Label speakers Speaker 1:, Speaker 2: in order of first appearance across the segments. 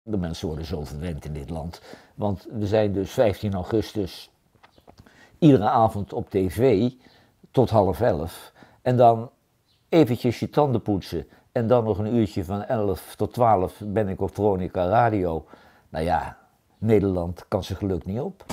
Speaker 1: De mensen worden zo verwend in dit land. Want we zijn dus 15 augustus iedere avond op tv tot 10:30. En dan eventjes je tanden poetsen. En dan nog een uurtje van 11 tot 12 ben ik op Veronica Radio. Nou ja, Nederland kan zijn geluk niet op.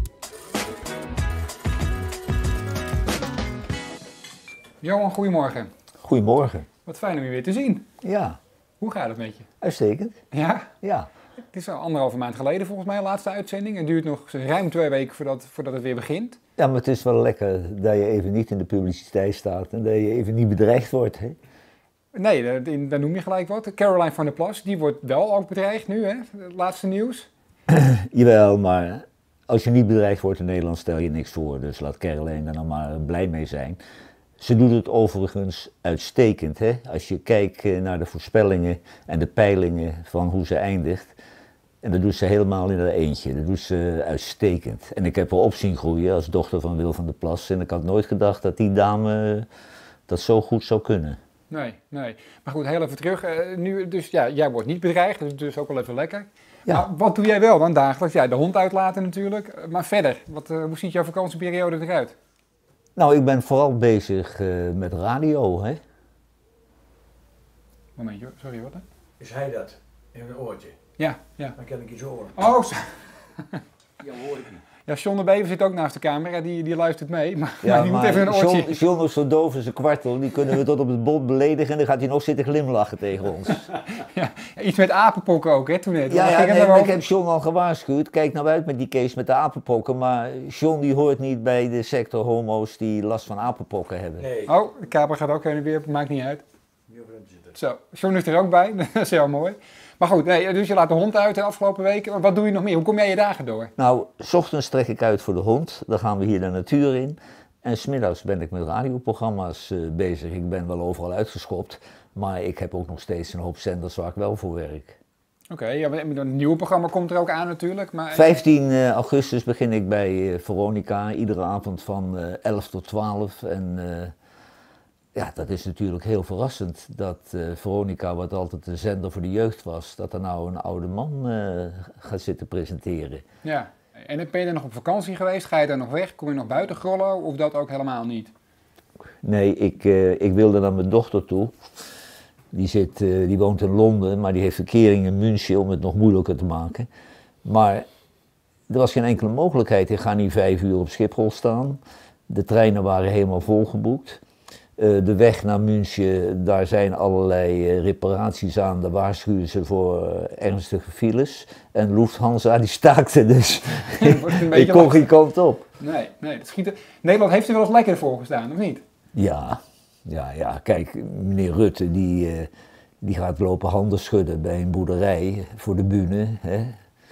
Speaker 2: Johan, goedemorgen.
Speaker 1: Goedemorgen.
Speaker 2: Wat fijn om je weer te zien.
Speaker 1: Ja.
Speaker 2: Hoe gaat het met je?
Speaker 1: Uitstekend.
Speaker 2: Ja?
Speaker 1: Ja.
Speaker 2: Het is al 1,5 maand geleden volgens mij, de laatste uitzending. Het duurt nog ruim 2 weken voordat het weer begint.
Speaker 1: Ja, maar het is wel lekker dat je even niet in de publiciteit staat en dat je even niet bedreigd wordt. Hè?
Speaker 2: Nee, daar noem je gelijk wat. Caroline van der Plas, die wordt wel ook bedreigd nu, hè? Het laatste nieuws.
Speaker 1: Jawel, maar als je niet bedreigd wordt in Nederland stel je niks voor. Dus laat Caroline daar nou maar blij mee zijn. Ze doet het overigens uitstekend. Hè? Als je kijkt naar de voorspellingen en de peilingen van hoe ze eindigt. En dat doet ze helemaal in haar eentje. Dat doet ze uitstekend. En ik heb haar op zien groeien als dochter van Wil van der Plas. En ik had nooit gedacht dat die dame dat zo goed zou kunnen.
Speaker 2: Nee. Maar goed, heel even terug. Nu, dus ja, jij wordt niet bedreigd, dat is dus ook wel even lekker.
Speaker 1: Ja.
Speaker 2: Maar wat doe jij wel dan dagelijks? Ja, de hond uitlaten natuurlijk. Maar verder, hoe ziet jouw vakantieperiode eruit?
Speaker 1: Nou, ik ben vooral bezig met radio, hè.
Speaker 2: Momentje, sorry, wat hè?
Speaker 3: Is hij dat? In een oortje?
Speaker 2: Ja.
Speaker 3: Dan kan ik iets horen.
Speaker 2: Oh,
Speaker 3: Ja, hoor ik niet.
Speaker 2: ja, John de Bever zit ook naast de camera, die luistert mee. Maar
Speaker 1: Ja,
Speaker 2: die moet even een oortje.
Speaker 1: John is zo doof als een kwartel, die kunnen we tot op het bot beledigen en dan gaat hij nog zitten glimlachen tegen ons.
Speaker 2: Ja, iets met apenpokken ook, hè, toen net.
Speaker 1: Ja,
Speaker 2: Waar
Speaker 1: ja,
Speaker 2: ging het
Speaker 1: nee,
Speaker 2: nou
Speaker 1: maar ik
Speaker 2: over?
Speaker 1: heb John al gewaarschuwd. Kijk nou uit met die case met de apenpokken. Maar John die hoort niet bij de sector homo's die last van apenpokken hebben.
Speaker 3: Nee.
Speaker 2: Oh, de camera gaat ook heen en weer, maakt niet uit.
Speaker 3: Niet over hem zitten.
Speaker 2: Zo, John is er ook bij, dat is heel mooi. Maar goed, nee, dus je laat de hond uit de afgelopen weken. Wat doe je nog meer? Hoe kom jij je dagen door?
Speaker 1: Nou, 's ochtends trek ik uit voor de hond. Dan gaan we hier de natuur in. En 's middags ben ik met radioprogramma's bezig. Ik ben wel overal uitgeschopt. Maar ik heb ook nog steeds een hoop zenders waar ik wel voor werk.
Speaker 2: Oké, ja, maar een nieuw programma komt er ook aan natuurlijk. Maar
Speaker 1: 15 augustus begin ik bij Veronica. Iedere avond van 11 tot 12. En ja, dat is natuurlijk heel verrassend dat Veronica, wat altijd een zender voor de jeugd was, dat er nou een oude man gaat zitten presenteren.
Speaker 2: ja, en ben je er nog op vakantie geweest? Ga je daar nog weg? Kom je nog buiten grollen? Of dat ook helemaal niet?
Speaker 1: Nee, ik wilde naar mijn dochter toe. Die woont in Londen, maar die heeft verkering in München om het nog moeilijker te maken. Maar er was geen enkele mogelijkheid. Ik ga niet 5 uur op Schiphol staan. De treinen waren helemaal volgeboekt. De weg naar München, daar zijn allerlei reparaties aan. Daar waarschuwen ze voor ernstige files. En Lufthansa die staakte, dus
Speaker 2: Wordt het een
Speaker 1: ik
Speaker 2: beetje
Speaker 1: kon
Speaker 2: lastig?
Speaker 1: geen kant op.
Speaker 2: Nee, dat schiet er. Nederland heeft er wel eens lekker voor gestaan, of niet?
Speaker 1: Ja, kijk, meneer Rutte die gaat lopen handen schudden bij een boerderij voor de bühne. Hè.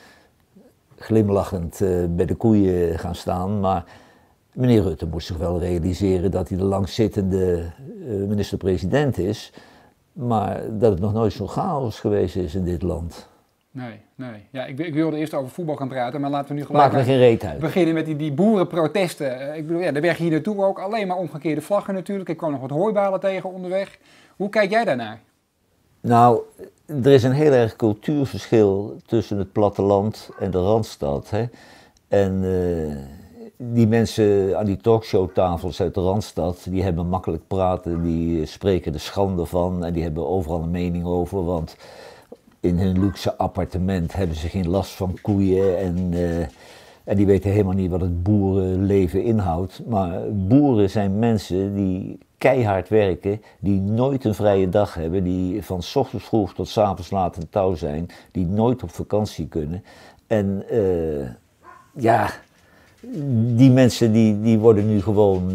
Speaker 1: Glimlachend bij de koeien gaan staan, maar meneer Rutte moet zich wel realiseren dat hij de langzittende minister-president is, maar dat het nog nooit zo'n chaos geweest is in dit land.
Speaker 2: Nee. Ja, ik wilde eerst over voetbal gaan praten, maar laten we nu gelijk
Speaker 1: Maakt me geen reet uit.
Speaker 2: beginnen met die boerenprotesten. Ik bedoel, ja, de weg hier naartoe ook alleen maar omgekeerde vlaggen natuurlijk. Ik kwam nog wat hooibalen tegen onderweg. Hoe kijk jij daarnaar?
Speaker 1: Nou, er is een heel erg cultuurverschil tussen het platteland en de Randstad. Hè? En die mensen aan die talkshowtafels uit de Randstad, die hebben makkelijk praten, die spreken er schande van en die hebben overal een mening over, want in hun luxe appartement hebben ze geen last van koeien en die weten helemaal niet wat het boerenleven inhoudt. Maar boeren zijn mensen die keihard werken, die nooit een vrije dag hebben, die van 's ochtends vroeg tot 's avonds laat in touw zijn, die nooit op vakantie kunnen. En ja, die mensen die worden nu gewoon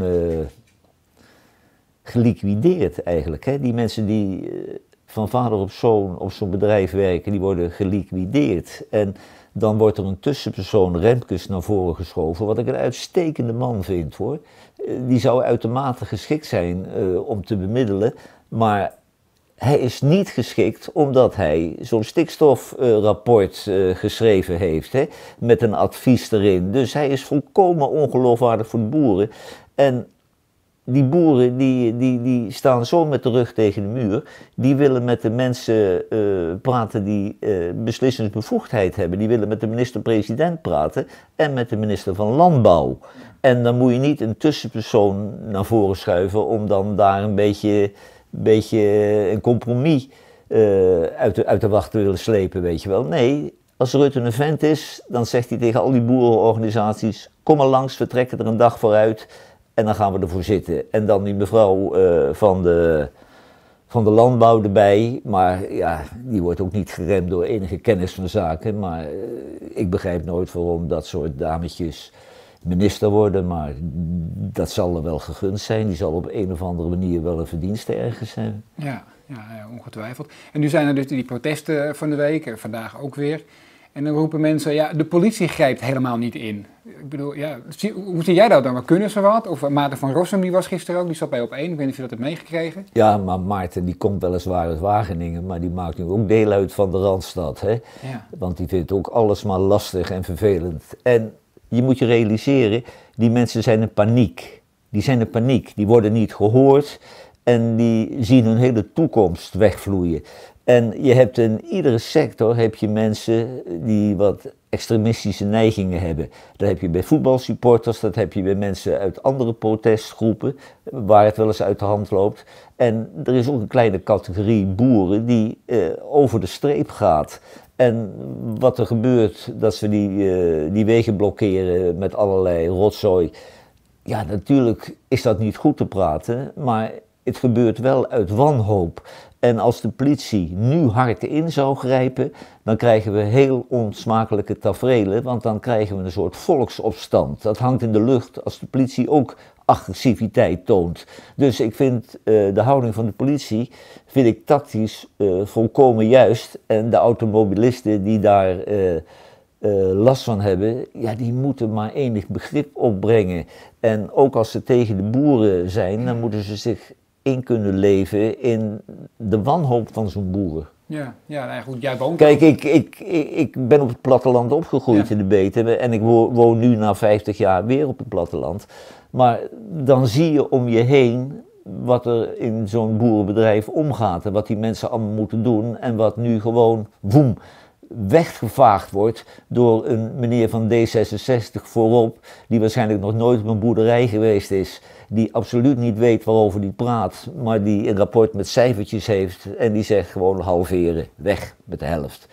Speaker 1: geliquideerd eigenlijk. Hè? Die mensen die van vader op zo'n bedrijf werken, die worden geliquideerd. En dan wordt er een tussenpersoon, Remkes, naar voren geschoven, wat ik een uitstekende man vind hoor. Die zou uitermate geschikt zijn om te bemiddelen, maar hij is niet geschikt omdat hij zo'n stikstofrapport geschreven heeft, hè, met een advies erin. Dus hij is volkomen ongeloofwaardig voor de boeren. En die boeren die staan zo met de rug tegen de muur. Die willen met de mensen praten die beslissingsbevoegdheid hebben. Die willen met de minister-president praten en met de minister van Landbouw. En dan moet je niet een tussenpersoon naar voren schuiven om dan daar een beetje een compromis uit de wacht te willen slepen, weet je wel. Nee, als Rutte een vent is, dan zegt hij tegen al die boerenorganisaties, kom maar langs, we trekken er een dag vooruit en dan gaan we ervoor zitten. En dan die mevrouw van de landbouw erbij, maar ja, die wordt ook niet geremd door enige kennis van zaken, maar ik begrijp nooit waarom dat soort dametjes minister worden, maar dat zal er wel gegund zijn, die zal op een of andere manier wel een verdienste ergens hebben.
Speaker 2: Ja, ongetwijfeld. En nu zijn er dus die protesten van de week, vandaag ook weer. En dan roepen mensen, ja, de politie grijpt helemaal niet in. Ik bedoel, ja, hoe zie jij dat dan? Kunnen ze wat? Of Maarten van Rossum, die was gisteren ook, die zat bij Op1. Ik weet niet of je dat hebt meegekregen.
Speaker 1: Ja, maar Maarten, die komt weliswaar uit Wageningen, maar die maakt nu ook deel uit van de Randstad, hè?
Speaker 2: Ja.
Speaker 1: Want die vindt ook alles maar lastig en vervelend. En je moet je realiseren, die mensen zijn in paniek. Die zijn in paniek, die worden niet gehoord en die zien hun hele toekomst wegvloeien. En je hebt in iedere sector heb je mensen die wat extremistische neigingen hebben. Dat heb je bij voetbalsupporters, dat heb je bij mensen uit andere protestgroepen, waar het wel eens uit de hand loopt. En er is ook een kleine categorie boeren die over de streep gaat. En wat er gebeurt, dat ze die wegen blokkeren met allerlei rotzooi. Ja, natuurlijk is dat niet goed te praten, maar het gebeurt wel uit wanhoop. En als de politie nu hard in zou grijpen, dan krijgen we heel onsmakelijke taferelen, want dan krijgen we een soort volksopstand. Dat hangt in de lucht als de politie ook agressiviteit toont. Dus ik vind de houding van de politie, vind ik tactisch volkomen juist. En de automobilisten die daar last van hebben, ja, die moeten maar enig begrip opbrengen. En ook als ze tegen de boeren zijn, dan moeten ze zich in kunnen leven in de wanhoop van zo'n boer.
Speaker 2: Ja, nou ja, goed, jij woont.
Speaker 1: Kijk, ik ben op het platteland opgegroeid in de Betuwe en ik woon nu na 50 jaar weer op het platteland. Maar dan zie je om je heen wat er in zo'n boerenbedrijf omgaat en wat die mensen allemaal moeten doen en wat nu gewoon, woem, weggevaagd wordt door een meneer van D66 voorop, die waarschijnlijk nog nooit op een boerderij geweest is, die absoluut niet weet waarover die praat, maar die een rapport met cijfertjes heeft en die zegt gewoon halveren, weg met de helft.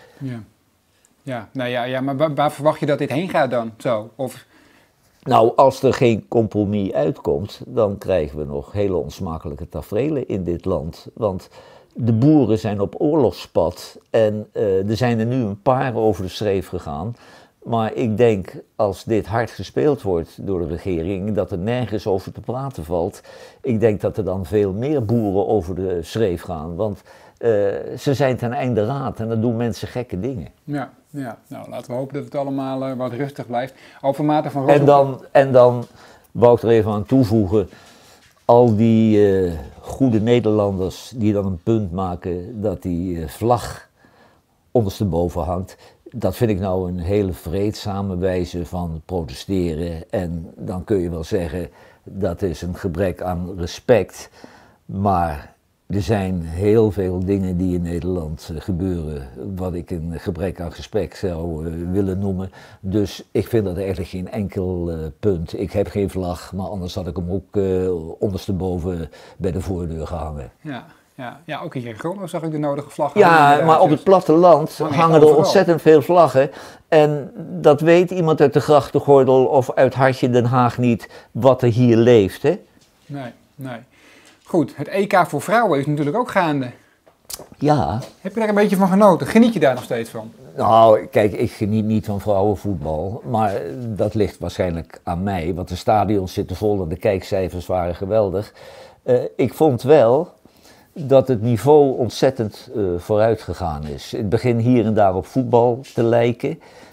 Speaker 2: Ja, maar waar verwacht je dat dit heen gaat dan? Zo? Of...
Speaker 1: Nou, als er geen compromis uitkomt, dan krijgen we nog hele onsmakelijke taferelen in dit land, want de boeren zijn op oorlogspad en er zijn er nu een paar over de schreef gegaan. Maar ik denk, als dit hard gespeeld wordt door de regering, dat er nergens over te praten valt. Ik denk dat er dan veel meer boeren over de schreef gaan, want ze zijn ten einde raad en dan doen mensen gekke dingen.
Speaker 2: Ja, nou laten we hopen dat het allemaal wat rustig blijft. Over Maarten van Rossum.
Speaker 1: En dan wou ik er even aan toevoegen, al die goede Nederlanders die dan een punt maken dat die vlag ondersteboven hangt. Dat vind ik nou een hele vreedzame wijze van protesteren. En dan kun je wel zeggen, dat is een gebrek aan respect. Maar er zijn heel veel dingen die in Nederland gebeuren, wat ik een gebrek aan respect zou willen noemen. Dus ik vind dat eigenlijk geen enkel punt. Ik heb geen vlag, maar anders had ik hem ook ondersteboven bij de voordeur gehangen.
Speaker 2: Ja, ook hier in Groningen zag ik de nodige vlaggen.
Speaker 1: Ja, maar op het platteland hangen er ontzettend veel vlaggen. En dat weet iemand uit de Grachtengordel of uit Hartje Den Haag niet, wat er hier leeft, hè?
Speaker 2: Nee. Goed, het EK voor vrouwen is natuurlijk ook gaande.
Speaker 1: Ja.
Speaker 2: Heb je daar een beetje van genoten? Geniet je daar nog steeds van?
Speaker 1: Nou, kijk, ik geniet niet van vrouwenvoetbal, maar dat ligt waarschijnlijk aan mij, want de stadions zitten vol en de kijkcijfers waren geweldig. Ik vond wel dat het niveau ontzettend vooruit gegaan is. Het begint hier en daar op voetbal te lijken.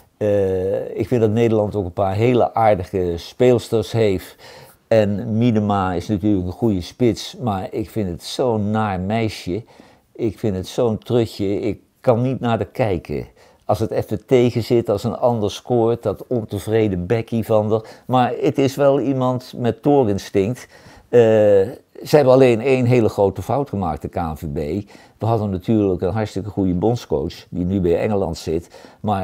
Speaker 1: Ik vind dat Nederland ook een paar hele aardige speelsters heeft. En Miedema is natuurlijk een goede spits, maar ik vind het zo'n naar meisje. Ik vind het zo'n trutje, ik kan niet naar haar kijken. Als het even tegen zit, als een ander scoort, dat ontevreden bekkie van haar. Maar het is wel iemand met toorinstinct. Ze hebben alleen één hele grote fout gemaakt, de KNVB. We hadden natuurlijk een hartstikke goede bondscoach, die nu bij Engeland zit. Maar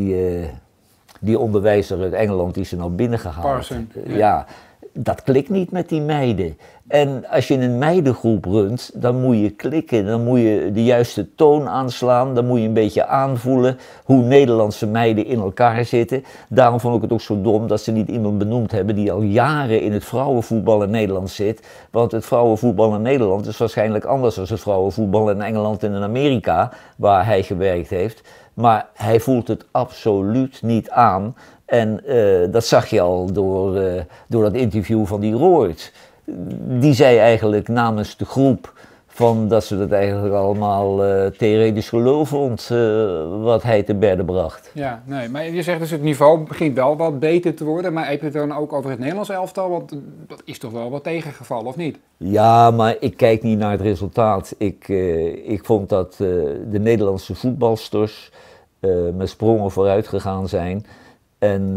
Speaker 1: die onderwijzer uit Engeland die ze nou binnengehaald.
Speaker 2: Parson.
Speaker 1: Ja, dat klikt niet met die meiden. En als je een meidengroep runt, dan moet je klikken, dan moet je de juiste toon aanslaan, dan moet je een beetje aanvoelen hoe Nederlandse meiden in elkaar zitten. Daarom vond ik het ook zo dom dat ze niet iemand benoemd hebben die al jaren in het vrouwenvoetbal in Nederland zit. Want het vrouwenvoetbal in Nederland is waarschijnlijk anders dan het vrouwenvoetbal in Engeland en in Amerika, waar hij gewerkt heeft. Maar hij voelt het absoluut niet aan. En dat zag je al door dat interview van die Roord. Die zei eigenlijk namens de groep dat ze het eigenlijk allemaal theoretisch gelul vond wat hij te berde bracht.
Speaker 2: Ja, nee, maar je zegt dus het niveau begint wel wat beter te worden, maar heb je het dan ook over het Nederlands elftal? Want dat is toch wel wat tegengevallen, of niet?
Speaker 1: Ja, maar ik kijk niet naar het resultaat. Ik vond dat de Nederlandse voetbalsters met sprongen vooruit gegaan zijn. En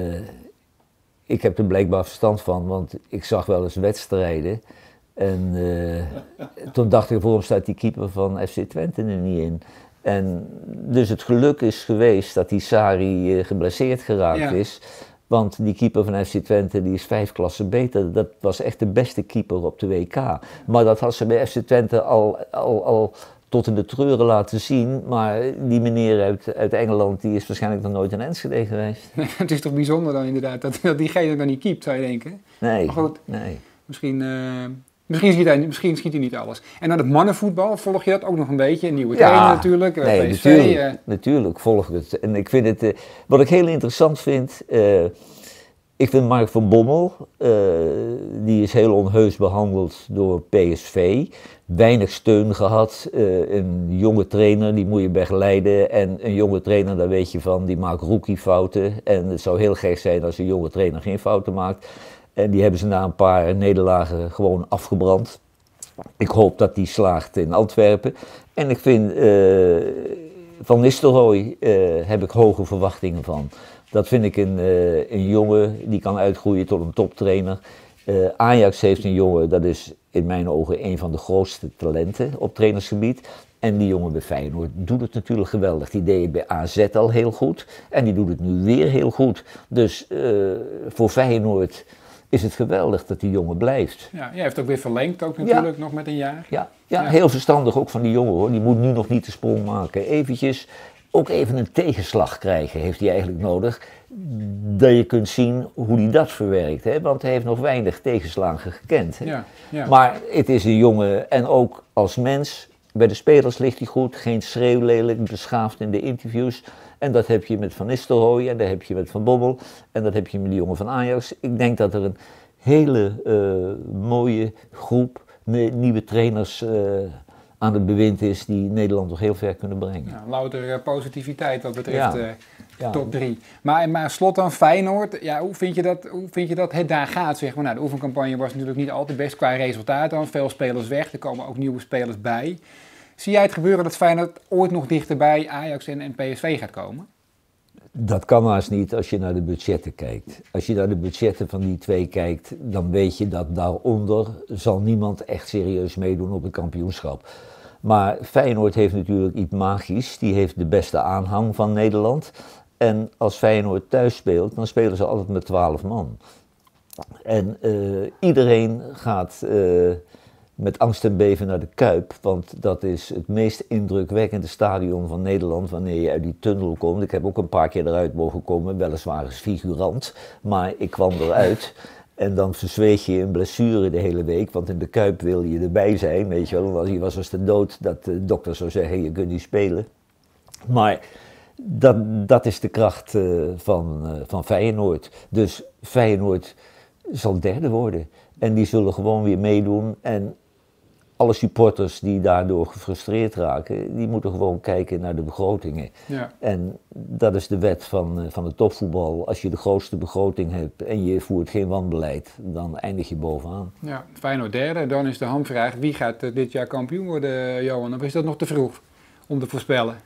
Speaker 1: ik heb er blijkbaar verstand van, want ik zag wel eens wedstrijden. En toen dacht ik, waarom staat die keeper van FC Twente er niet in? En dus het geluk is geweest dat die Sarri geblesseerd geraakt is. Want die keeper van FC Twente die is 5 klassen beter. Dat was echt de beste keeper op de WK. Maar dat had ze bij FC Twente al tot in de treuren laten zien, maar die meneer uit Engeland die is waarschijnlijk nog nooit in Enschede geweest.
Speaker 2: Het is toch bijzonder dan inderdaad dat diegene dan niet keept, zou je denken?
Speaker 1: Nee,
Speaker 2: maar goed,
Speaker 1: nee.
Speaker 2: Misschien schiet hij niet alles. En dan het mannenvoetbal, volg je dat ook nog een beetje? Een nieuwe trainer natuurlijk,
Speaker 1: nee,
Speaker 2: PSV.
Speaker 1: Natuurlijk volg ik het. En ik vind het, wat ik heel interessant vind, ik vind Mark van Bommel, die is heel onheus behandeld door PSV. Weinig steun gehad, een jonge trainer, die moet je begeleiden. En een jonge trainer, daar weet je van, die maakt rookiefouten. En het zou heel gek zijn als een jonge trainer geen fouten maakt. En die hebben ze na een paar nederlagen gewoon afgebrand. Ik hoop dat die slaagt in Antwerpen. En ik vind, Van Nistelrooy heb ik hoge verwachtingen van. Dat vind ik een jongen die kan uitgroeien tot een toptrainer. Ajax heeft een jongen, dat is in mijn ogen een van de grootste talenten op trainersgebied. En die jongen bij Feyenoord doet het natuurlijk geweldig. Die deed het bij AZ al heel goed en die doet het nu weer heel goed. Dus voor Feyenoord is het geweldig dat die jongen blijft.
Speaker 2: Ja, jij heeft ook weer verlengd ook natuurlijk, nog met een jaar.
Speaker 1: Ja, heel verstandig ook van die jongen hoor. Die moet nu nog niet de sprong maken. Ook even een tegenslag krijgen heeft hij eigenlijk nodig. Dat je kunt zien hoe hij dat verwerkt. Hè? Want hij heeft nog weinig tegenslagen gekend. Hè?
Speaker 2: Ja.
Speaker 1: Maar het is een jongen en ook als mens. Bij de spelers ligt hij goed. Geen schreeuwlelijk, beschaafd in de interviews. En dat heb je met Van Nistelrooy en dat heb je met Van Bommel. En dat heb je met de jongen van Ajax. Ik denk dat er een hele mooie groep nieuwe trainers aan het bewind is die Nederland nog heel ver kunnen brengen.
Speaker 2: Ja, louter positiviteit wat betreft top 3. Maar slot dan Feyenoord, ja, hoe vind je dat het daar gaat? Zeg maar? Nou, de oefencampagne was natuurlijk niet altijd best qua resultaat dan. Veel spelers weg, er komen ook nieuwe spelers bij. Zie jij het gebeuren dat Feyenoord ooit nog dichterbij Ajax en PSV gaat komen?
Speaker 1: Dat kan haast niet als je naar de budgetten kijkt. Als je naar de budgetten van die twee kijkt, dan weet je dat daaronder zal niemand echt serieus meedoen op het kampioenschap. Maar Feyenoord heeft natuurlijk iets magisch. Die heeft de beste aanhang van Nederland. En als Feyenoord thuis speelt, dan spelen ze altijd met 12 man. En iedereen gaat met angst en beven naar de Kuip, want dat is het meest indrukwekkende stadion van Nederland wanneer je uit die tunnel komt. Ik heb ook een paar keer eruit mogen komen, weliswaar als figurant, maar ik kwam eruit. En dan verzweeg je een blessure de hele week, want in de Kuip wil je erbij zijn, weet je wel. Als je was als de dood, dat de dokter zou zeggen, je kunt niet spelen. Maar dat is de kracht van Feyenoord. Dus Feyenoord zal derde worden. En die zullen gewoon weer meedoen. En alle supporters die daardoor gefrustreerd raken, die moeten gewoon kijken naar de begrotingen.
Speaker 2: Ja.
Speaker 1: En dat is de wet van het topvoetbal. Als je de grootste begroting hebt en je voert geen wanbeleid, dan eindig je bovenaan.
Speaker 2: Ja, Feyenoord derde. Dan is de hamvraag, wie gaat dit jaar kampioen worden, Johan? Of is dat nog te vroeg om te voorspellen?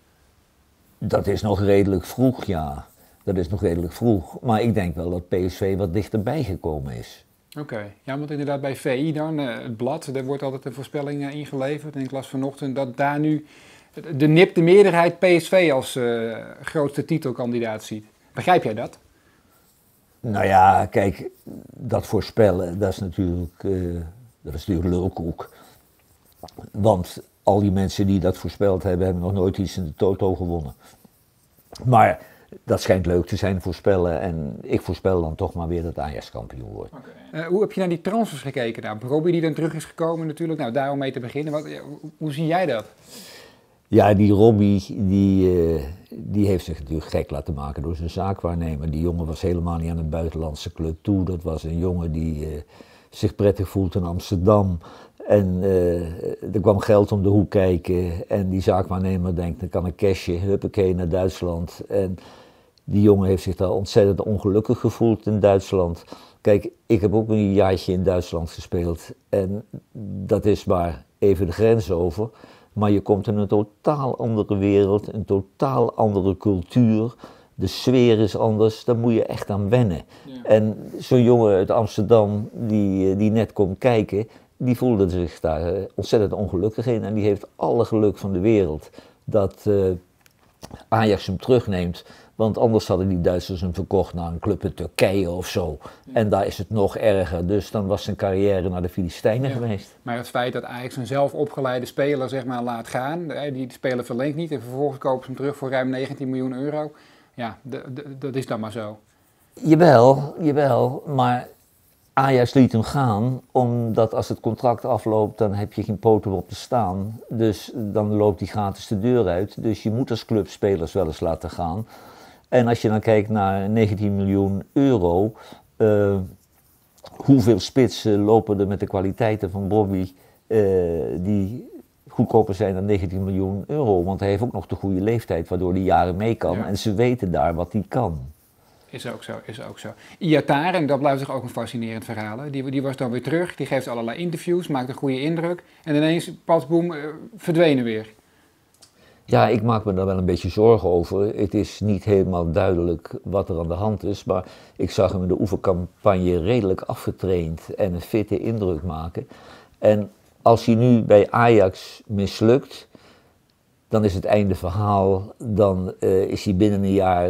Speaker 1: Dat is nog redelijk vroeg, ja. Dat is nog redelijk vroeg. Maar ik denk wel dat PSV wat dichterbij gekomen is.
Speaker 2: Oké. Ja, want inderdaad bij VI dan, het blad, daar wordt altijd een voorspelling ingeleverd. En ik las vanochtend dat daar nu de nipte meerderheid PSV als grootste titelkandidaat ziet. Begrijp jij dat?
Speaker 1: Nou ja, kijk, dat voorspellen, dat is natuurlijk lulkoek. Want al die mensen die dat voorspeld hebben, hebben nog nooit iets in de Toto gewonnen. Maar dat schijnt leuk te zijn, voorspellen. En ik voorspel dan toch maar weer dat Ajax kampioen wordt.
Speaker 2: Okay. Hoe heb je naar die transfers gekeken? Nou, Robbie die dan terug is gekomen natuurlijk. Nou, daarom mee te beginnen. Hoe zie jij dat?
Speaker 1: Ja, die Robbie, die heeft zich natuurlijk gek laten maken door zijn zaakwaarnemer. Die jongen was helemaal niet aan een buitenlandse club toe. Dat was een jongen die zich prettig voelt in Amsterdam. En er kwam geld om de hoek kijken. En die zaakwaarnemer denkt, dan kan een cashje, huppakee, naar Duitsland. En die jongen heeft zich daar ontzettend ongelukkig gevoeld in Duitsland. Kijk, ik heb ook een jaartje in Duitsland gespeeld. En dat is maar even de grens over. Maar je komt in een totaal andere wereld, een totaal andere cultuur. De sfeer is anders, daar moet je echt aan wennen. Ja. En zo'n jongen uit Amsterdam die net komt kijken, die voelde zich daar ontzettend ongelukkig in. En die heeft alle geluk van de wereld dat Ajax hem terugneemt. Want anders hadden die Duitsers hem verkocht naar een club in Turkije of zo. Ja. En daar is het nog erger. Dus dan was zijn carrière naar de Filistijnen geweest.
Speaker 2: Maar het feit dat Ajax een zelf opgeleide speler zeg maar, laat gaan. Die speler verlengt niet. En vervolgens kopen ze hem terug voor ruim 19 miljoen euro. Ja, dat is dan maar zo.
Speaker 1: Jawel. Maar Ajax liet hem gaan. Omdat als het contract afloopt, dan heb je geen poten op te staan. Dus dan loopt hij gratis de deur uit. Dus je moet als club spelers wel eens laten gaan. En als je dan kijkt naar 19 miljoen euro, hoeveel spitsen lopen er met de kwaliteiten van Bobby die goedkoper zijn dan 19 miljoen euro? Want hij heeft ook nog de goede leeftijd waardoor hij jaren mee kan en ze weten daar wat hij kan.
Speaker 2: Is ook zo. Iataren, dat blijft toch ook een fascinerend verhaal. Hè? Die was dan weer terug, die geeft allerlei interviews, maakt een goede indruk en ineens, pas boem, verdwenen weer.
Speaker 1: Ja, ik maak me daar wel een beetje zorgen over. Het is niet helemaal duidelijk wat er aan de hand is, maar ik zag hem in de oefencampagne redelijk afgetraind en een fitte indruk maken. En als hij nu bij Ajax mislukt, dan is het einde verhaal. Dan is hij binnen een jaar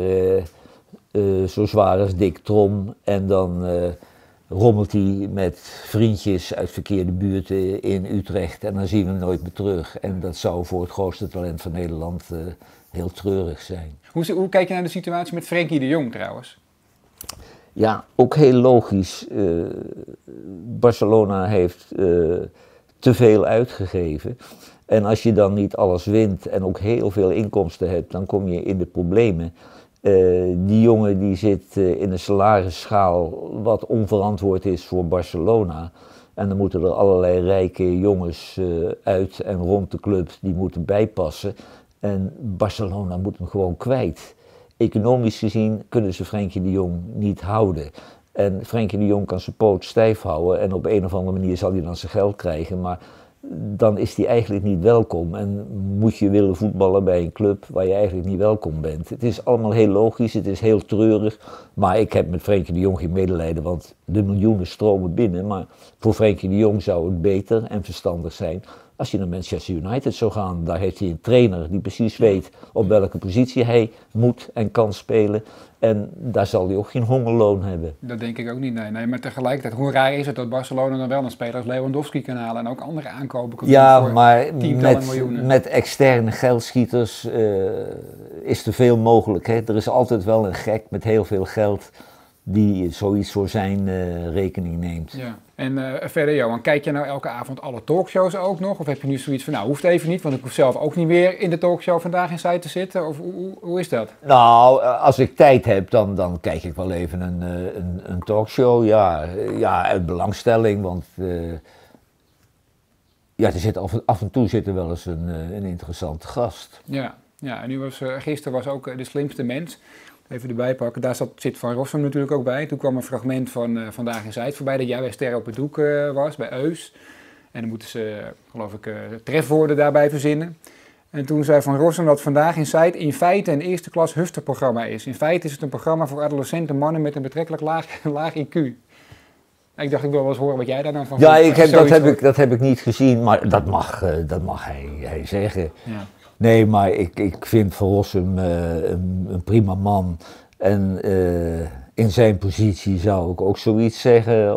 Speaker 1: zo zwaar als Dick Trom en dan rommelt hij met vriendjes uit verkeerde buurten in Utrecht en dan zien we hem nooit meer terug. En dat zou voor het grootste talent van Nederland heel treurig zijn.
Speaker 2: Hoe kijk je naar de situatie met Frenkie de Jong trouwens?
Speaker 1: Ja, ook heel logisch. Barcelona heeft te veel uitgegeven. En als je dan niet alles wint en ook heel veel inkomsten hebt, dan kom je in de problemen. Die jongen die zit in een salarisschaal wat onverantwoord is voor Barcelona. En dan moeten er allerlei rijke jongens uit en rond de club die moeten bijpassen. En Barcelona moet hem gewoon kwijt. Economisch gezien kunnen ze Frenkie de Jong niet houden. En Frenkie de Jong kan zijn poot stijf houden en op een of andere manier zal hij dan zijn geld krijgen. Maar dan is hij eigenlijk niet welkom en moet je willen voetballen bij een club waar je eigenlijk niet welkom bent. Het is allemaal heel logisch, het is heel treurig, maar ik heb met Frenkie de Jong geen medelijden, want de miljoenen stromen binnen. Maar voor Frenkie de Jong zou het beter en verstandig zijn als je naar Manchester United zou gaan. Daar heeft hij een trainer die precies weet op welke positie hij moet en kan spelen. En daar zal hij ook geen hongerloon hebben.
Speaker 2: Dat denk ik ook niet, nee. Maar tegelijkertijd, hoe raar is het dat Barcelona dan wel een speler als Lewandowski kan halen en ook andere aankopen kan doen voor
Speaker 1: maar
Speaker 2: tientallen miljoenen.
Speaker 1: Met externe geldschieters is er veel mogelijk. Hè? Er is altijd wel een gek met heel veel geld die zoiets voor zijn rekening neemt.
Speaker 2: Ja. En verder Johan, kijk je nou elke avond alle talkshows ook nog? Of heb je nu zoiets van, nou hoeft even niet, want ik hoef zelf ook niet meer in de talkshow Vandaag in Zuid te zitten? Of hoe is dat? Nou,
Speaker 1: als ik tijd heb, dan kijk ik wel even een talkshow. Ja, uit belangstelling, want er zit af en toe zit er wel eens een interessante gast.
Speaker 2: Ja, en nu gisteren was ook De Slimste Mens. Even erbij pakken, daar zit Van Rossum natuurlijk ook bij. Toen kwam een fragment van Vandaag in Zuid voorbij dat jij bij Ster op het Doek was, bij Eus. En dan moeten ze, geloof ik, trefwoorden daarbij verzinnen. En toen zei Van Rossum dat Vandaag in Zuid in feite een eerste klas hufterprogramma is. In feite is het een programma voor adolescenten mannen met een betrekkelijk laag IQ. Ik dacht, ik wil wel eens horen wat jij daar dan van
Speaker 1: Ja,
Speaker 2: vindt.
Speaker 1: dat heb ik niet gezien, maar dat mag hij zeggen.
Speaker 2: Ja.
Speaker 1: Nee, maar ik vind Van Rossum een prima man. En in zijn positie zou ik ook zoiets zeggen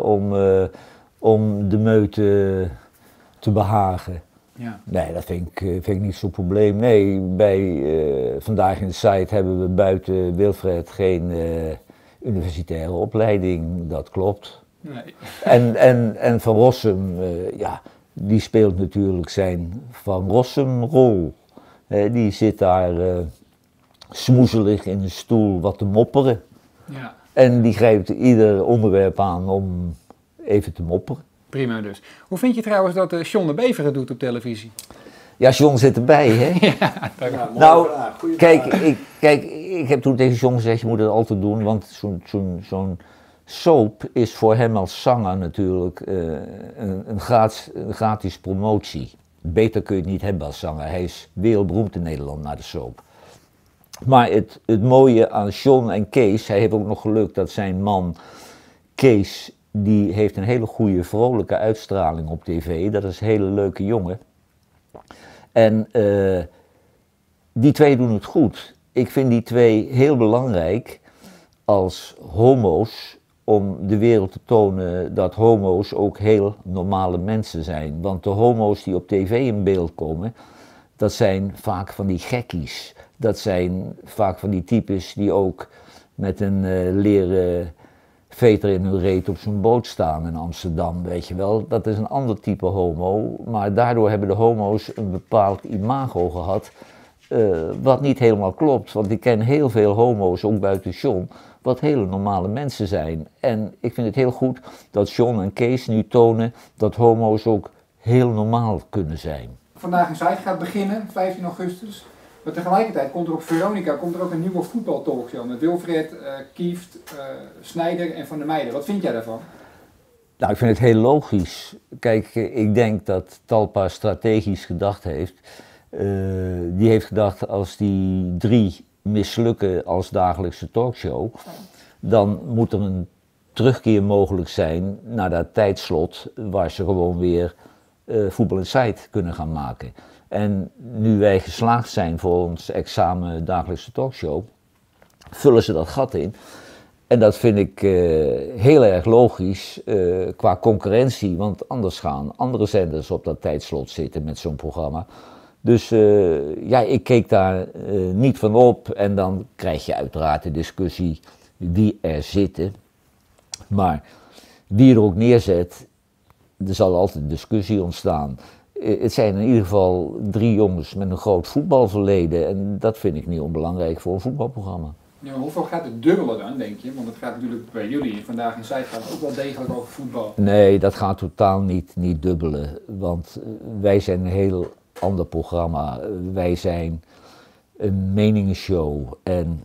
Speaker 1: om de meute te behagen.
Speaker 2: Ja.
Speaker 1: Nee, dat vind ik niet zo'n probleem. Nee, bij Vandaag in de Site hebben we buiten Wilfred geen universitaire opleiding, dat klopt.
Speaker 2: Nee.
Speaker 1: En Van Rossum, ja, die speelt natuurlijk zijn Van Rossum-rol. Die zit daar smoezelig in een stoel wat te mopperen.
Speaker 2: Ja.
Speaker 1: En die grijpt ieder onderwerp aan om even te mopperen.
Speaker 2: Prima dus. Hoe vind je trouwens dat John de Bever het doet op televisie?
Speaker 1: Ja, John zit erbij, hè?
Speaker 3: Ja, mooie
Speaker 1: Nou,
Speaker 3: vraag. Goeie
Speaker 1: Kijk,
Speaker 3: vraag.
Speaker 1: ik heb toen tegen John gezegd, je moet het altijd doen, want zo'n soap is voor hem als zanger natuurlijk een gratis promotie. Beter kun je het niet hebben als zanger. Hij is wereldberoemd in Nederland naar de soap. Maar het mooie aan John en Kees, hij heeft ook nog geluk dat zijn man Kees, die heeft een hele goede vrolijke uitstraling op tv. Dat is een hele leuke jongen. En die twee doen het goed. Ik vind die twee heel belangrijk als homo's om de wereld te tonen dat homo's ook heel normale mensen zijn. Want de homo's die op tv in beeld komen, dat zijn vaak van die gekkies. Dat zijn vaak van die types die ook met een leren veter in hun reet op zo'n boot staan in Amsterdam, weet je wel. Dat is een ander type homo, maar daardoor hebben de homo's een bepaald imago gehad, wat niet helemaal klopt. Want ik ken heel veel homo's, ook buiten John, wat hele normale mensen zijn. En ik vind het heel goed dat John en Kees nu tonen dat homo's ook heel normaal kunnen zijn.
Speaker 2: Vandaag in Site gaat beginnen, 15 augustus. Maar tegelijkertijd komt er op Veronica ook een nieuwe voetbaltalkshow met Wilfred, Kieft, Snijder en Van der Meijden. Wat vind jij daarvan?
Speaker 1: Nou, ik vind het heel logisch. Kijk, ik denk dat Talpa strategisch gedacht heeft. Die heeft gedacht, als die 3 mislukken als dagelijkse talkshow, dan moet er een terugkeer mogelijk zijn naar dat tijdslot waar ze gewoon weer Voetbal Insite kunnen gaan maken. En nu wij geslaagd zijn voor ons examen dagelijkse talkshow, vullen ze dat gat in. En dat vind ik heel erg logisch qua concurrentie, want anders gaan andere zenders op dat tijdslot zitten met zo'n programma. Dus ja, ik keek daar niet van op en dan krijg je uiteraard de discussie wie er zitten. Maar wie er ook neerzet, er zal altijd een discussie ontstaan. Het zijn in ieder geval 3 jongens met een groot voetbalverleden en dat vind ik niet onbelangrijk voor een voetbalprogramma.
Speaker 2: Ja, maar hoeveel gaat het dubbelen dan, denk je? Want het gaat natuurlijk bij jullie Vandaag in Site gaat ook wel degelijk over voetbal.
Speaker 1: Nee, dat gaat totaal niet dubbelen, want wij zijn een heel ander programma. Wij zijn een meningenshow en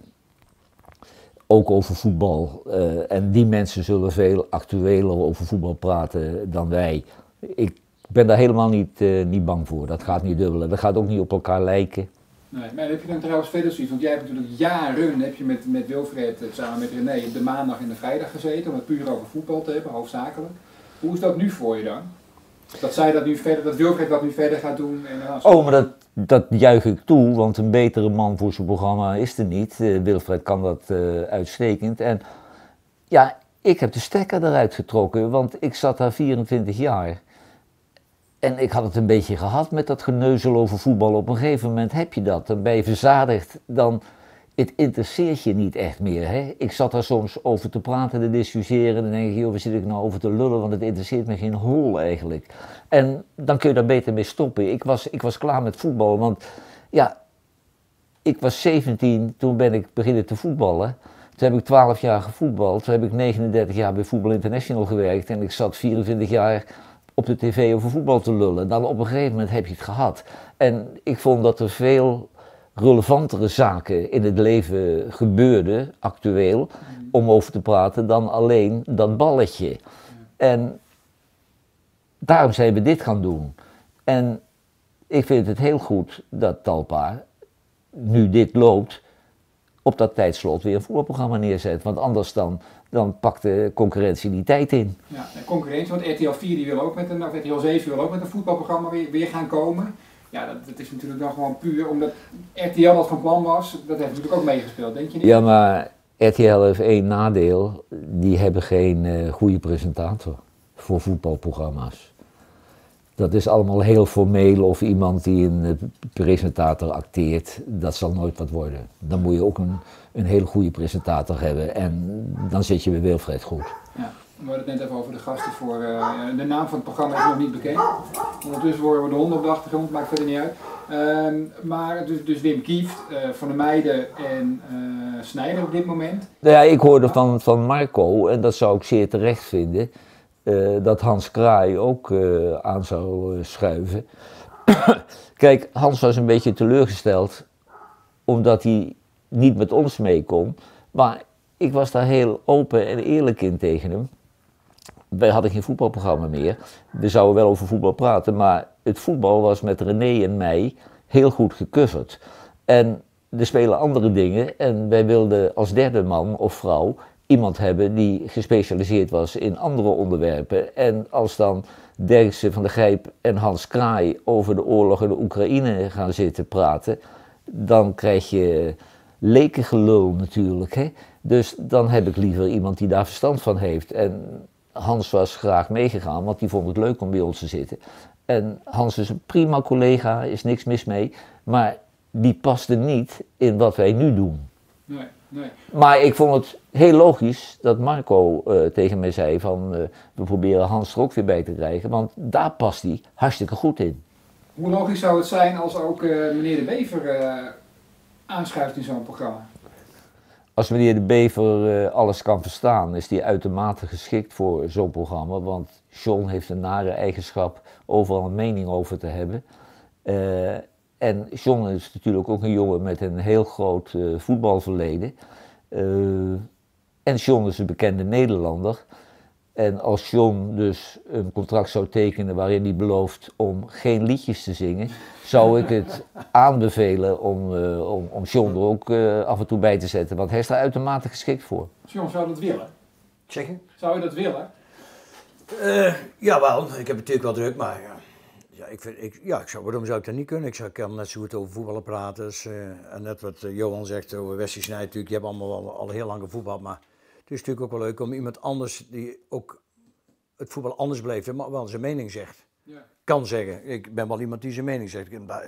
Speaker 1: ook over voetbal. En die mensen zullen veel actueler over voetbal praten dan wij. Ik ben daar helemaal niet bang voor. Dat gaat niet dubbelen. Dat gaat ook niet op elkaar lijken.
Speaker 2: Nee, maar heb je dan trouwens verder zoiets? Want jij hebt natuurlijk jaren heb je met Wilfred samen met René de maandag en de vrijdag gezeten om het puur over voetbal te hebben, hoofdzakelijk. Hoe is dat nu voor je dan? Dat zij dat nu verder, dat Wilfred dat nu verder gaat doen?
Speaker 1: Oh, maar dat juich ik toe, want een betere man voor zo'n programma is er niet. Wilfred kan dat uitstekend. En ja, ik heb de stekker eruit getrokken, want ik zat daar 24 jaar. En ik had het een beetje gehad met dat geneuzel over voetbal. Op een gegeven moment heb je dat, dan ben je verzadigd, dan het interesseert je niet echt meer. Hè? Ik zat daar soms over te praten, te discussiëren en dan denk ik, joh, waar zit ik nou over te lullen, want het interesseert me geen hol eigenlijk. En dan kun je daar beter mee stoppen. Ik was klaar met voetbal, want ja, ik was 17, toen ben ik beginnen te voetballen. Toen heb ik 12 jaar gevoetbald, toen heb ik 39 jaar bij Voetbal International gewerkt en ik zat 24 jaar op de tv over voetbal te lullen. Dan op een gegeven moment heb je het gehad. En ik vond dat er veel relevantere zaken in het leven gebeurden, actueel, om over te praten, dan alleen dat balletje. En daarom zijn we dit gaan doen. En ik vind het heel goed dat Talpa, nu dit loopt, op dat tijdslot weer een voetbalprogramma neerzet. Want anders dan pakt de concurrentie die tijd in.
Speaker 2: Ja, de concurrentie, want RTL 4 die wil ook met een, of RTL 7 wil ook met een voetbalprogramma weer gaan komen. Ja, dat is natuurlijk dan gewoon puur omdat RTL dat van plan was. Dat heeft natuurlijk ook meegespeeld, denk je niet?
Speaker 1: Ja, maar RTL heeft één nadeel. Die hebben geen goede presentator voor voetbalprogramma's. Dat is allemaal heel formeel of iemand die een presentator acteert. Dat zal nooit wat worden. Dan moet je ook een hele goede presentator hebben. En dan zit je bij Wilfred goed.
Speaker 2: Ja. We hadden het net even over de gasten voor. De naam van het programma is nog niet bekend. Ondertussen worden we de honden op de achtergrond, maakt verder niet uit. Maar dus Wim Kieft, Van der Meijden en Snijder op dit moment.
Speaker 1: Nou ja, ik hoorde van Marco, en dat zou ik zeer terecht vinden, dat Hans Kraai ook aan zou schuiven. Kijk, Hans was een beetje teleurgesteld omdat hij niet met ons mee kon. Maar ik was daar heel open en eerlijk in tegen hem. Wij hadden geen voetbalprogramma meer. We zouden wel over voetbal praten, maar het voetbal was met René en mij heel goed gecoverd. En er spelen andere dingen en wij wilden als derde man of vrouw iemand hebben die gespecialiseerd was in andere onderwerpen. En als dan Derksen, Van der Gijp en Hans Kraai over de oorlog in de Oekraïne gaan zitten praten, dan krijg je lekengelul natuurlijk. Hè? Dus dan heb ik liever iemand die daar verstand van heeft. En Hans was graag meegegaan, want die vond het leuk om bij ons te zitten. En Hans is een prima collega, is niks mis mee, maar die paste niet in wat wij nu doen.
Speaker 2: Nee.
Speaker 1: Maar ik vond het heel logisch dat Marco tegen mij zei van we proberen Hans er ook weer bij te krijgen, want daar past hij hartstikke goed in.
Speaker 2: Hoe logisch zou het zijn als ook meneer De Bever aanschuift in zo'n programma?
Speaker 1: Als meneer De Bever alles kan verstaan, is hij uitermate geschikt voor zo'n programma, want John heeft een nare eigenschap overal een mening over te hebben. En John is natuurlijk ook een jongen met een heel groot voetbalverleden. En John is een bekende Nederlander. En als John dus een contract zou tekenen waarin hij belooft om geen liedjes te zingen, zou ik het aanbevelen om John er ook af en toe bij te zetten, want hij is daar uitermate geschikt voor.
Speaker 2: John, zou je dat willen?
Speaker 3: Zeggen?
Speaker 2: Zou je dat willen?
Speaker 3: Jawel, ik heb het natuurlijk wel druk, maar waarom zou ik dat niet kunnen? Ik kan net zo goed over voetballen praten. Dus, en net wat Johan zegt over Wesley Sneijder, natuurlijk, die hebben allemaal al heel lang gevoetbald, maar het is natuurlijk ook wel leuk om iemand anders die ook het voetbal anders beleeft, maar wel zijn mening zegt.
Speaker 2: Ja.
Speaker 3: Kan zeggen. Ik ben wel iemand die zijn mening zegt.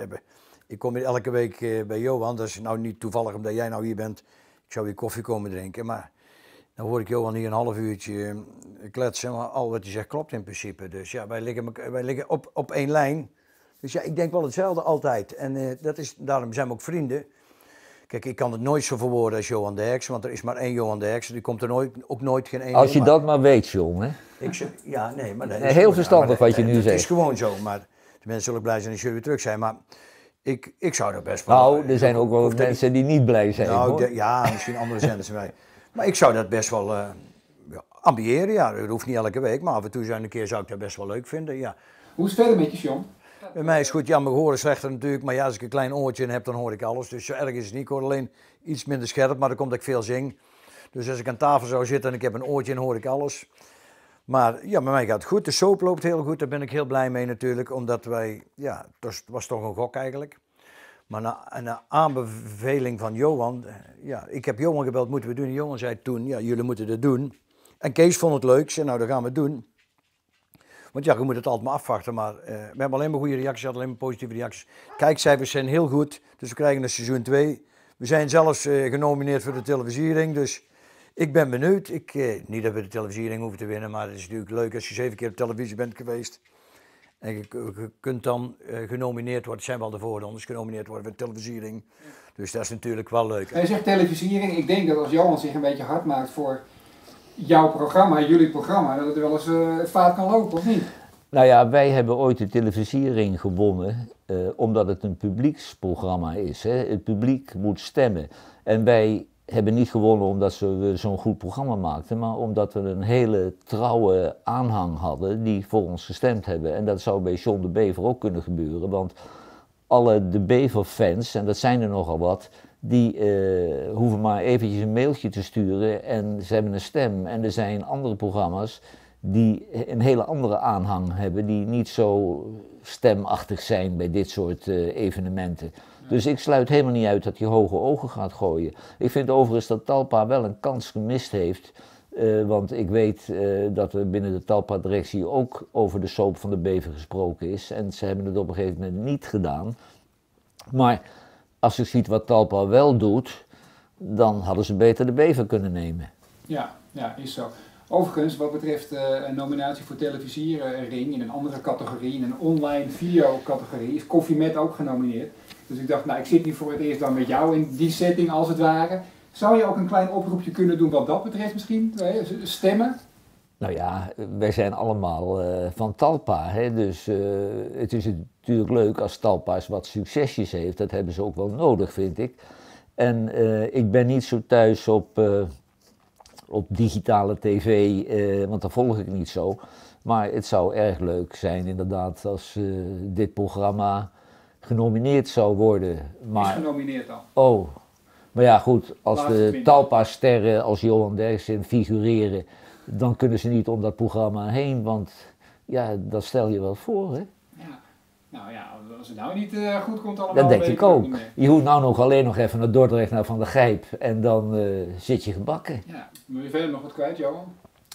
Speaker 3: Ik kom hier elke week bij Johan, dat is nou niet toevallig omdat jij nou hier bent. Ik zou hier koffie komen drinken, maar dan hoor ik Johan hier een half uurtje kletsen, maar al wat hij zegt klopt in principe. Dus ja, wij liggen op één lijn. Dus ja, ik denk wel hetzelfde altijd. En daarom zijn we ook vrienden. Kijk, ik kan het nooit zo verwoorden als Johan Derksen, want er is maar één Johan Derksen. Die komt er nooit geen één.
Speaker 1: Als je dat maar weet, John, hè?
Speaker 3: Maar dat
Speaker 1: heel verstandig wat je nu zegt.
Speaker 3: Het is gewoon zo, maar de mensen zullen blij zijn als jullie weer terug zijn. Maar ik zou er best wel...
Speaker 1: Nou, er zijn ook wel mensen die niet blij zijn, hoor.
Speaker 3: Ja, misschien andere zenders dan wij. Maar ik zou dat best wel ambiëren, ja. Dat hoeft niet elke week, maar af en toe een keer zou ik dat best wel leuk vinden, ja.
Speaker 2: Hoe is het verder met je, John?
Speaker 3: Bij mij is het goed, ja, mijn gehoor is slechter natuurlijk, maar ja, als ik een klein oortje heb, dan hoor ik alles. Dus zo erg is het niet, ik hoor alleen iets minder scherp, maar dat komt dat ik veel zing. Dus als ik aan tafel zou zitten en ik heb een oortje, dan hoor ik alles. Maar ja, bij mij gaat het goed, de soap loopt heel goed, daar ben ik heel blij mee natuurlijk, omdat wij, ja, het was toch een gok eigenlijk. Maar na aanbeveling van Johan, ja, ik heb Johan gebeld, moeten we doen? Johan zei toen, ja, jullie moeten het doen. En Kees vond het leuk, ik zei, nou, dat gaan we doen. Want ja, je moet het altijd maar afwachten, maar we hebben alleen maar goede reacties gehad, alleen maar positieve reacties. Kijkcijfers zijn heel goed, dus we krijgen een seizoen 2. We zijn zelfs genomineerd voor de televisiering, dus ik ben benieuwd. Niet dat we de televisiering hoeven te winnen, maar het is natuurlijk leuk als je 7 keer op televisie bent geweest. En je kunt dan genomineerd worden, het zijn wel de voorrondes, genomineerd worden voor de televisiering. Dus dat is natuurlijk wel leuk.
Speaker 2: Hij zegt televisiering, ik denk dat als Johan zich een beetje hard maakt voor jouw programma, jullie programma, dat het wel eens fout kan lopen, of niet?
Speaker 1: Nou ja, wij hebben ooit de televisiering gewonnen, omdat het een publieksprogramma is. Hè. Het publiek moet stemmen. En wij hebben niet gewonnen omdat we zo'n goed programma maakten, maar omdat we een hele trouwe aanhang hadden die voor ons gestemd hebben. En dat zou bij John de Bever ook kunnen gebeuren, want alle de Bever-fans, en dat zijn er nogal wat, die hoeven maar eventjes een mailtje te sturen en ze hebben een stem. En er zijn andere programma's die een hele andere aanhang hebben, die niet zo stemachtig zijn bij dit soort evenementen. Dus ik sluit helemaal niet uit dat hij hoge ogen gaat gooien. Ik vind overigens dat Talpa wel een kans gemist heeft. Want ik weet dat er binnen de Talpa-directie ook over de soap van de bever gesproken is. En ze hebben het op een gegeven moment niet gedaan. Maar als je ziet wat Talpa wel doet, dan hadden ze beter de bever kunnen nemen.
Speaker 2: Ja, is zo. Overigens, wat betreft een nominatie voor televisiering in een andere categorie, in een online videocategorie, is Koffie Met ook genomineerd. Dus ik dacht, nou, ik zit nu voor het eerst dan met jou in die setting als het ware. Zou je ook een klein oproepje kunnen doen wat dat betreft misschien? Stemmen?
Speaker 1: Nou ja, wij zijn allemaal van Talpa, hè? Dus het is natuurlijk leuk als Talpa eens wat succesjes heeft. Dat hebben ze ook wel nodig, vind ik. En ik ben niet zo thuis op digitale tv, want dat volg ik niet zo. Maar het zou erg leuk zijn inderdaad als dit programma genomineerd zou worden.
Speaker 2: Is genomineerd al.
Speaker 1: Oh, maar ja goed, als
Speaker 2: Laatste
Speaker 1: de
Speaker 2: 20. Talpa-sterren
Speaker 1: als Johan Derksen figureren, dan kunnen ze niet om dat programma heen, want ja, dat stel je wel voor, hè?
Speaker 2: Ja. Nou ja, als het nou niet goed komt allemaal.
Speaker 1: Dat denk ik ook.
Speaker 2: Niet meer.
Speaker 1: Je hoeft nou nog alleen nog even naar Dordrecht, naar Van der Gijp en dan zit je gebakken.
Speaker 2: Ja, wil je verder nog wat kwijt, Johan?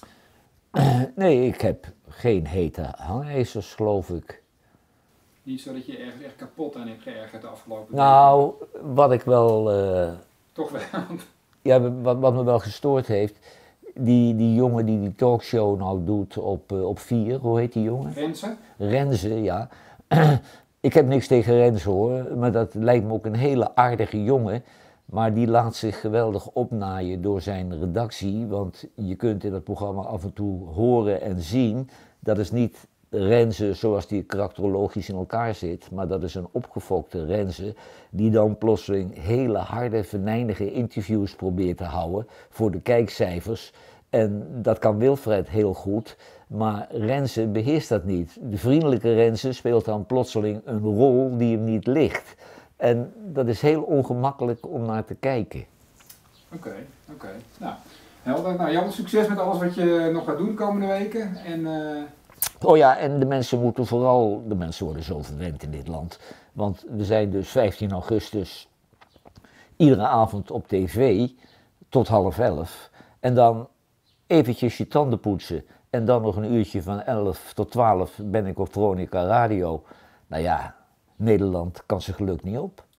Speaker 1: Nee, ik heb geen hete hangijzers, geloof ik.
Speaker 2: Niet zo dat je ergens echt kapot aan hebt geërgerd de afgelopen
Speaker 1: Nou, wat ik wel...
Speaker 2: Toch wel.
Speaker 1: Ja, wat me wel gestoord heeft, die jongen die talkshow nou doet op 4, hoe heet die jongen?
Speaker 2: Renze?
Speaker 1: Renze, ja. Ik heb niks tegen Renze hoor, maar dat lijkt me ook een hele aardige jongen. Maar die laat zich geweldig opnaaien door zijn redactie, want je kunt in het programma af en toe horen en zien, dat is niet Renze zoals die karakterologisch in elkaar zit, maar dat is een opgefokte Renze die dan plotseling hele harde, venijnige interviews probeert te houden voor de kijkcijfers. En dat kan Wilfred heel goed, maar Renze beheerst dat niet. De vriendelijke Renze speelt dan plotseling een rol die hem niet ligt. En dat is heel ongemakkelijk om naar te kijken.
Speaker 2: Oké. Nou, helder. Nou, Jan, succes met alles wat je nog gaat doen de komende weken. En,
Speaker 1: Oh ja, en de mensen moeten vooral, de mensen worden zo verwend in dit land. Want we zijn dus 15 augustus iedere avond op tv tot 10:30. En dan eventjes je tanden poetsen. En dan nog een uurtje van 11 tot 12 ben ik op Veronica Radio. Nou ja, Nederland kan zijn geluk niet op.